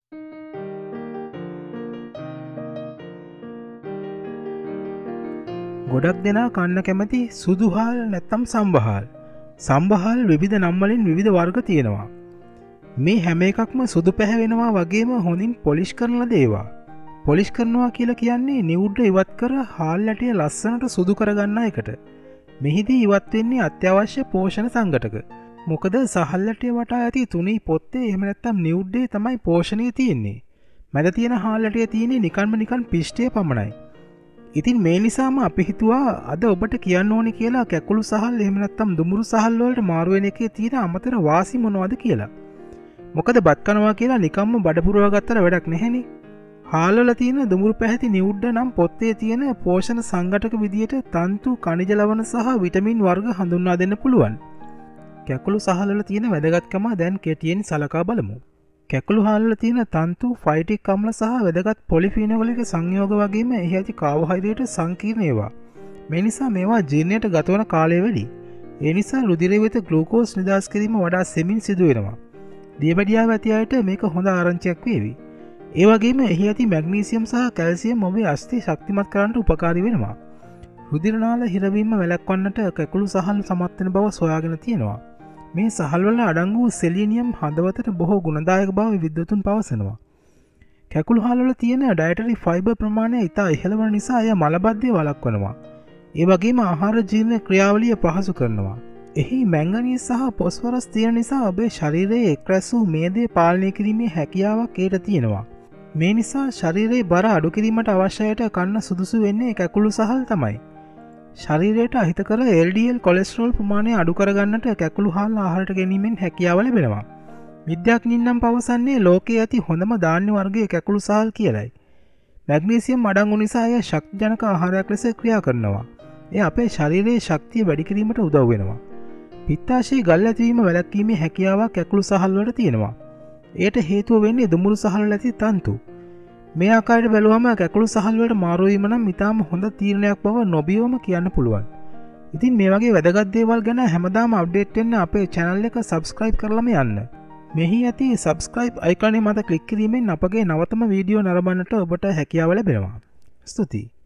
ගොඩක් දෙනා කන්න කැමති සුදුහාල් නැත්තම් සම්බහාල්. සම්බහාල් විවිධ නම් වලින් විවිධ වර්ග තියෙනවා. මේ හැම එකක්ම සුදු පැහැවෙනවා වගේම හොඳින් පොලිෂ් කරන දේවා. පොලිෂ් කරනවා කියලා කියන්නේ නිවුඩ ඉවත් කර හාල් ඇටිය ලස්සනට සුදු කරගන්න එකට. මෙහිදී ඉවත් වෙන්නේ අත්‍යවශ්‍ය පෝෂණ සංඝටක. මොකද සහල් ඇටිය වටා ඇති තුනී පොත්තේ එහෙම නැත්තම් නිවුඩේ තමයි පෝෂණය තියෙන්නේ. මැද තියෙන හාල් ඇටිය තියෙන්නේ නිකන් පිෂ්ඨය පමණයි. ඉතින් මේ නිසාම අපි හිතුවා අද ඔබට කියන්න ඕනේ කියලා කැකුළු සහල් එහෙම නැත්තම් දුමුරු සහල් වලට මාරු වෙන එකේ තියෙන අමතර වාසි මොනවද කියලා. මොකද බත් කනවා කියලා නිකම්ම බඩ පුරවා ගත්තට වැඩක් නැහැනේ. හාල් වල තියෙන දුමුරු පැහැති නිවුඩ නම් පොත්තේ තියෙන පෝෂණ සංඝටක විදියට තන්තු, ඛනිජ ලවණ සහ විටමින් වර්ග හඳුන්වා දෙන්න පුළුවන්. කැකුළු සහල් වල තියෙන වැදගත්කම දැන් කෙටියෙන් සලකා බලමු. කැකුළු හාල් වල තියෙන තන්තු, ෆයිටික් අම්ල සහ වැදගත් පොලිෆිනෝලික සංයෝග වගේම එහි ඇති කාබෝහයිඩ්‍රේට් සංකීර්ණ ඒවා. මේ නිසා මේවා ජීර්ණයට ගතවන කාලය වැඩි. ඒ නිසා රුධිරය වෙත ග්ලූකෝස් නිදහස් කිරීම වඩා සෙමින් සිදු වෙනවා. දියබැඩියාව ඇති අයට මේක හොඳ ආරංචියක් වේවි. ඒ වගේම එහි ඇති මැග්නීසියම් සහ කැල්සියම් ඔබේ අස්ථි ශක්තිමත් කරන්නට උපකාරී වෙනවා. රුධිර නාල හිරවීම වැළැක්වන්නට කැකුළු සහල් සමත් වෙන බව සොයාගෙන තියෙනවා. මේ සහල්වල අඩංගු සෙලීනියම් හදවතට බොහෝ ගුණදායක බව විද්වතුන් පවසනවා. කැකුළු හාල්වල තියෙන ඩයටරි ෆයිබර් ප්‍රමාණය ඉතා ඉහළ වන නිසා එය මලබද්ධය වළක්වනවා. ඒ වගේම ආහාර ජීර්ණ ක්‍රියාවලිය පහසු කරනවා. එහි මැංගනීස් සහ පොස්ෆරස් තියෙන නිසා ඔබේ ශරීරයේ එක් රැස් වූ මේදය පාලනය කිරීමේ හැකියාවක් ඒට තියෙනවා. මේ නිසා ශරීරයේ බර අඩු කිරීමට අවශ්‍යයට කන්න සුදුසු වෙන්නේ කැකුළු සහල් තමයි. ශරීරයට අහිතකර LDL කොලෙස්ටරෝල් ප්‍රමාණය අඩු කරගන්නට කැකුළු හාල් ආහාරයට ගැනීමෙන් හැකියාව ලැබෙනවා. විද්‍යාඥයින් නම් පවසන්නේ ලෝකයේ ඇති හොඳම ධාන්‍ය වර්ගයේ කැකුළු සහල් කියලයි. මැග්නීසියම් අඩංගු නිසා එය ශක්තිජනක ආහාරයක් ලෙස ක්‍රියා කරනවා. එය අපේ ශරීරයේ ශක්තිය වැඩි කිරීමට උදව් වෙනවා. පිත්තාශය ගල් ඇතිවීම වැළැක්වීමේ හැකියාවක් කැකුළු සහල් වලට තියෙනවා. එයට හේතුව වෙන්නේ දුමුරු සහල් වල ඇති තන්තු. මේ ආකාරයට බැලුවම කැකුළු සහල් වලට මාරු වීම නම් ඉතාම හොඳ තීරණයක් බව නොබියවම කියන්න පුළුවන්. ඉතින් මේ වගේ වැදගත් දේවල් ගැන හැමදාම අප්ඩේට් වෙන්න අපේ channel එක subscribe කරලම යන්න. මෙහි ඇති subscribe icon එක මත ක්ලික් කිරීමෙන් අපගේ නවතම වීඩියෝ නරඹන්නට ඔබට හැකියාව ලැබෙනවා. ස්තුතියි.